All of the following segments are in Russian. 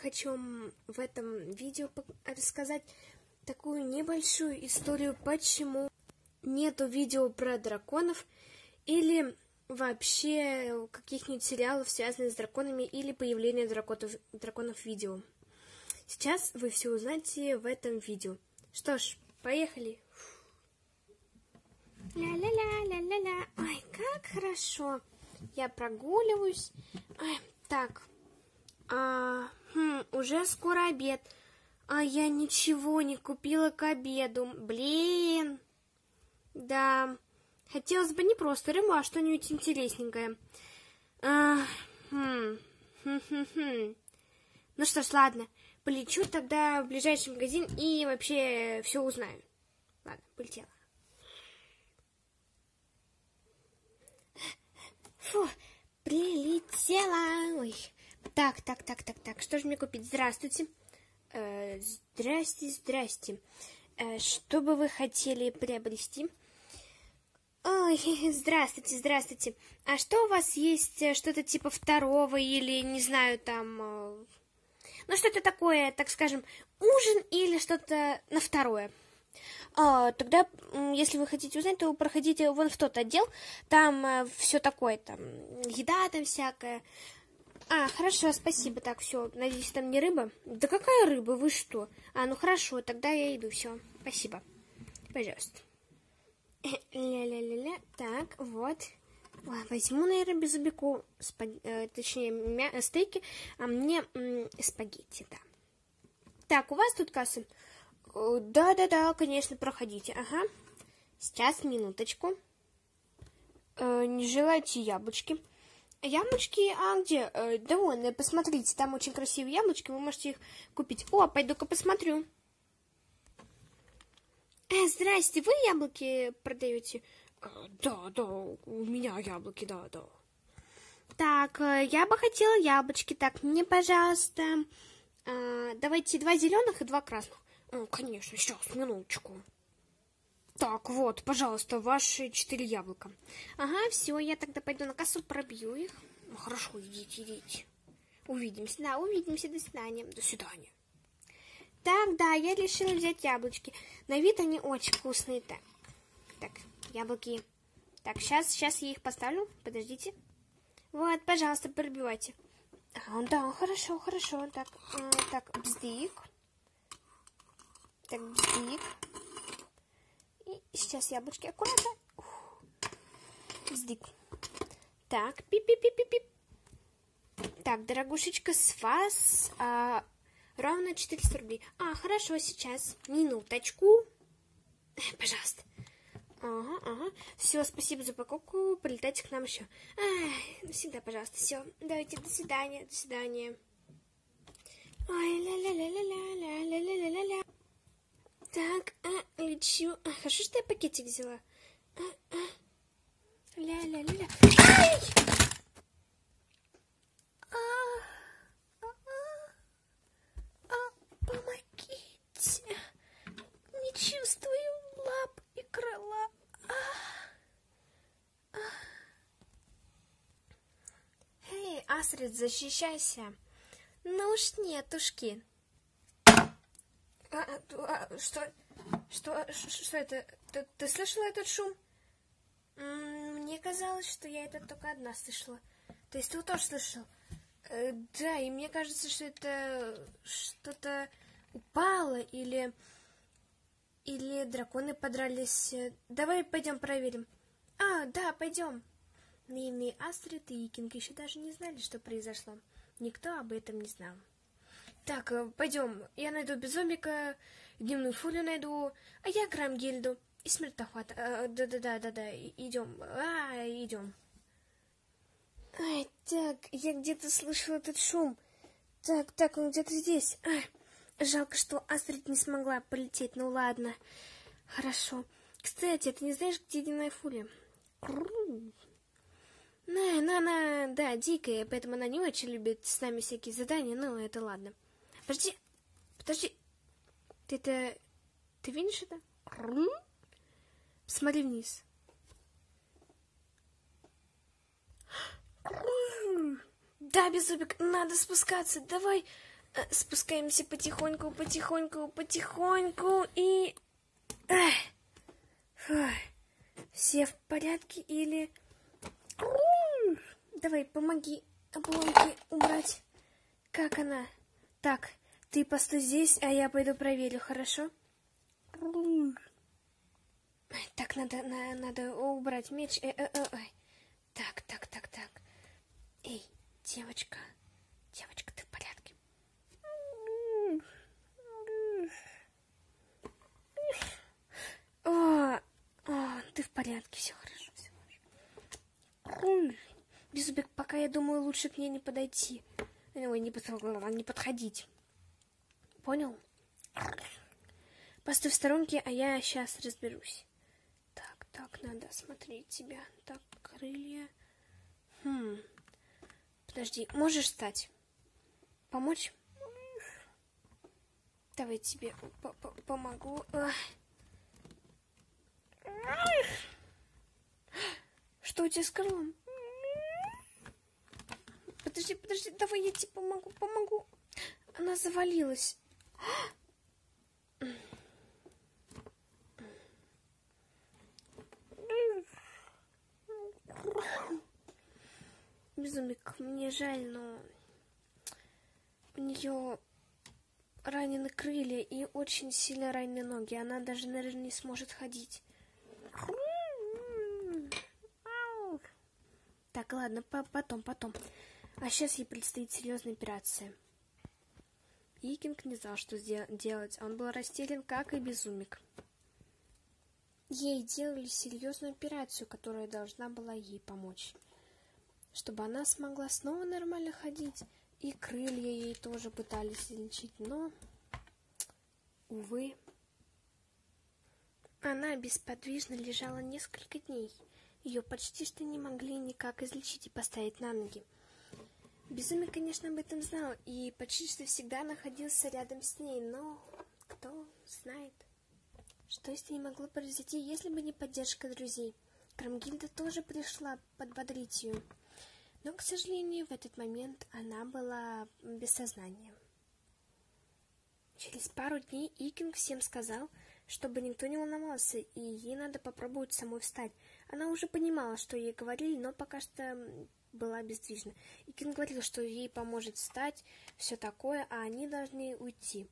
хочу вам в этом видео рассказать такую небольшую историю, почему нету видео про драконов или вообще каких-нибудь сериалов, связанных с драконами, или появление драконов в видео. Сейчас вы все узнаете в этом видео. Что ж, поехали! Ля-ля-ля-ля-ля-ля. Ой, как хорошо! Я прогуливаюсь. Ой, так. Уже скоро обед. А я ничего не купила к обеду. Блин. Да. Хотелось бы не просто рыбу, а что-нибудь интересненькое. Ну что ж, ладно. Полечу тогда в ближайший магазин и вообще все узнаю. Ладно, полетела. Фу, прилетела. Ой. Так. Что же мне купить? Здравствуйте. Здрасте. Что бы вы хотели приобрести? Ой, здравствуйте. А что у вас есть? Что-то типа второго или, не знаю, там... Ну, что-то такое, так скажем, ужин или что-то на второе? Тогда, если вы хотите узнать, то проходите вон в тот отдел. Там все такое, там еда там всякая. Хорошо, спасибо. Так, все, надеюсь, там не рыба? Да какая рыба, вы что? Ну хорошо, тогда я иду, все, спасибо. Пожалуйста. Ля-ля-ля-ля, так, вот. Возьму, наверное, беззубику, точнее, стейки, а мне спагетти, да. Так, у вас тут касса? Да, конечно, проходите, ага. Сейчас, минуточку. Не желаете яблочки? Яблочки, где? Да вон, посмотрите, там очень красивые яблочки, вы можете их купить. Пойду-ка посмотрю. Здрасте, вы яблоки продаете? Да, у меня яблоки, да. Так, я бы хотела яблочки. Так, мне, пожалуйста, давайте 2 зеленых и 2 красных. Конечно, сейчас, минуточку. Так, вот, пожалуйста, ваши 4 яблока. Ага, все, я тогда пойду на кассу, пробью их. Хорошо, идите. Увидимся, до свидания. До свидания. Так, да, я решила взять яблочки. На вид они очень вкусные. Так, яблоки. Так, сейчас я их поставлю. Подождите. Вот, пожалуйста, пробивайте. Да, хорошо. Так, бздик. И сейчас яблочки аккуратно. Бздик. Так, пип-пип-пип-пип. Так, дорогушечка, с вас ровно 400 рублей. Хорошо, сейчас. Минуточку. Пожалуйста. Ага. Все, спасибо за покупку. Прилетайте к нам еще. Всегда, пожалуйста. Все, давайте, до свидания. Ой, ля-ля-ля-ля-ля-ля-ля-ля-ля-ля. Так, лечу. Хорошо, что я пакетик взяла. Ля-ля-ля-ля. Ай! Помогите. Не чувствую лап и крыла. Эй, Астрид, защищайся. Ну уж нет, ушки. Что это? Ты слышала этот шум? Мне казалось, что я это только одна слышала. То есть ты тоже слышал? Да, и мне кажется, что это что-то упало или драконы подрались. Давай пойдем проверим. Да, пойдем. Наивные Астрид и Кинг еще даже не знали, что произошло. Никто об этом не знал. Так, пойдем. Я найду беззомбика, дневную фулю найду, а я Грамгильду и смертохват. Да, идем. Так, я где-то слышала этот шум. Так, он где-то здесь. Жалко, что Астрид не смогла полететь. Ну ладно, хорошо. Кстати, ты не знаешь, где дневная фуля? Она, да, дикая, поэтому она не очень любит с нами всякие задания, но это ладно. Подожди. Ты видишь это? Смотри вниз. Да, беззубик, надо спускаться. Давай, Спускаемся потихоньку и... Все в порядке или... Давай, помоги обломки убрать. Как она? Так, ты постой здесь, а я пойду проверю, хорошо? Так, надо убрать меч. Так. Эй, девочка, ты в порядке? Ты в порядке, все хорошо. Беззубик, пока я думаю, лучше к ней не подойти. Ой, не подходить. Понял? Постой в сторонке, а я сейчас разберусь. Так, надо осмотреть тебя. Так, крылья. Подожди, можешь встать? Помочь? Давай тебе помогу. Что у тебя с крылом? Подожди, давай я тебе помогу. Она завалилась. Безумик, мне жаль, но у нее ранены крылья и очень сильно ранены ноги. Она даже, наверное, не сможет ходить. Так, ладно, потом. А сейчас ей предстоит серьезная операция. Икинг не знал, что делать. Он был растерян, как и Безумик. Ей делали серьезную операцию, которая должна была ей помочь, чтобы она смогла снова нормально ходить. И крылья ей тоже пытались лечить, но, увы, она бесподвижно лежала несколько дней. Ее почти что не могли никак излечить и поставить на ноги. Безумик, конечно, об этом знал и почти что всегда находился рядом с ней, но кто знает, что с ней могло произойти, если бы не поддержка друзей. Кромгильда тоже пришла подбодрить ее, но, к сожалению, в этот момент она была без сознания. Через пару дней Икинг всем сказал, чтобы никто не волновался, и ей надо попробовать самой встать. Она уже понимала, что ей говорили, но пока что была бездвижна. Икинг говорил, что ей поможет встать, все такое, а они должны уйти.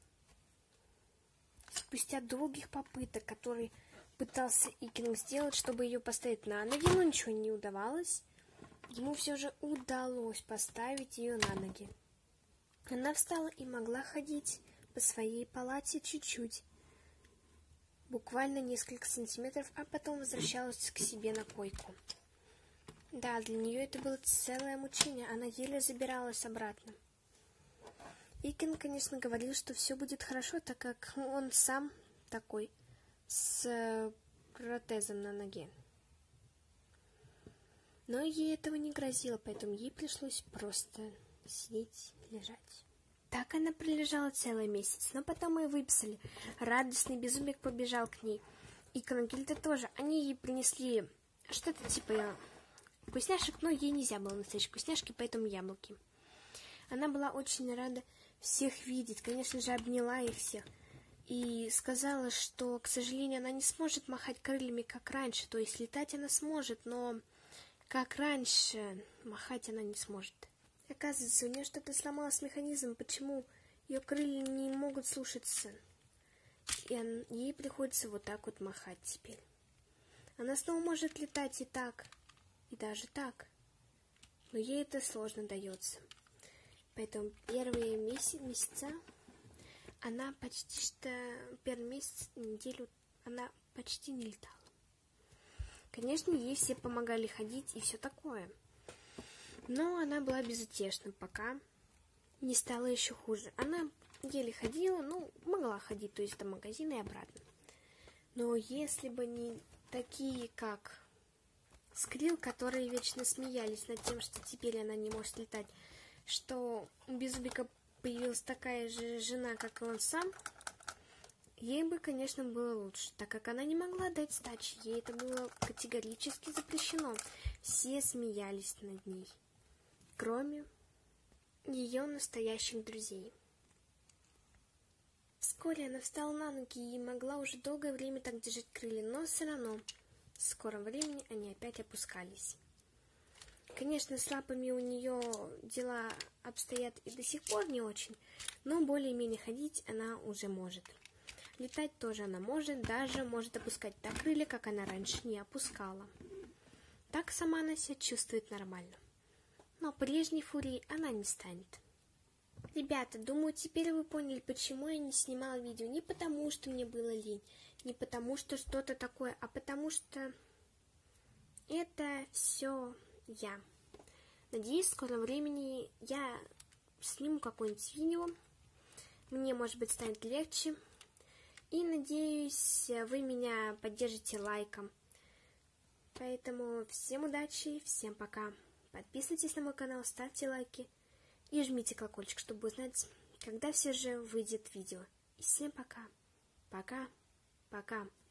Спустя долгих попыток, которые пытался Икинг сделать, чтобы ее поставить на ноги, но ничего не удавалось, ему все же удалось поставить ее на ноги. Она встала и могла ходить по своей палате чуть-чуть, буквально несколько сантиметров, а потом возвращалась к себе на койку. Да, для нее это было целое мучение, она еле забиралась обратно. Икинг, конечно, говорил, что все будет хорошо, так как он сам такой, с протезом на ноге. Но ей этого не грозило, поэтому ей пришлось просто сидеть, лежать. Так она пролежала целый месяц, но потом ее выписали. Радостный Безумик побежал к ней. И Кромгильда тоже. Они ей принесли что-то типа вкусняшек, но ей нельзя было настоящие вкусняшки, поэтому яблоки. Она была очень рада всех видеть, конечно же, обняла их всех. И сказала, что, к сожалению, она не сможет махать крыльями, как раньше. То есть летать она сможет, но как раньше махать она не сможет. Оказывается, у нее что-то сломалось механизм, почему ее крылья не могут слушаться. И ей приходится вот так вот махать теперь. Она снова может летать и так, и даже так. Но ей это сложно дается. Поэтому первые месяца она почти что... Первый месяц, неделю она почти не летала. Конечно, ей все помогали ходить и все такое. Но она была безутешна, пока не стало еще хуже. Она еле ходила, могла ходить, то есть до магазина и обратно. Но если бы не такие, как Скрил, которые вечно смеялись над тем, что теперь она не может летать, что у Беззубика появилась такая же жена, как и он сам, ей бы, конечно, было лучше, так как она не могла дать сдачи, ей это было категорически запрещено. Все смеялись над ней, кроме ее настоящих друзей. Вскоре она встала на ноги и могла уже долгое время так держать крылья, но все равно в скором времени они опять опускались. Конечно, с лапами у нее дела обстоят и до сих пор не очень, но более-менее ходить она уже может. Летать тоже она может, даже может опускать так крылья, как она раньше не опускала. Так сама она себя чувствует нормально. Но прежней фурией она не станет. Ребята, думаю, теперь вы поняли, почему я не снимала видео. Не потому, что мне было лень, не потому, что что-то такое, а потому что это все я. Надеюсь, в скором времени я сниму какое-нибудь видео. Мне, может быть, станет легче. И надеюсь, вы меня поддержите лайком. Поэтому всем удачи, всем пока. Подписывайтесь на мой канал, ставьте лайки и жмите колокольчик, чтобы узнать, когда все же выйдет видео. И всем пока. Пока. Пока.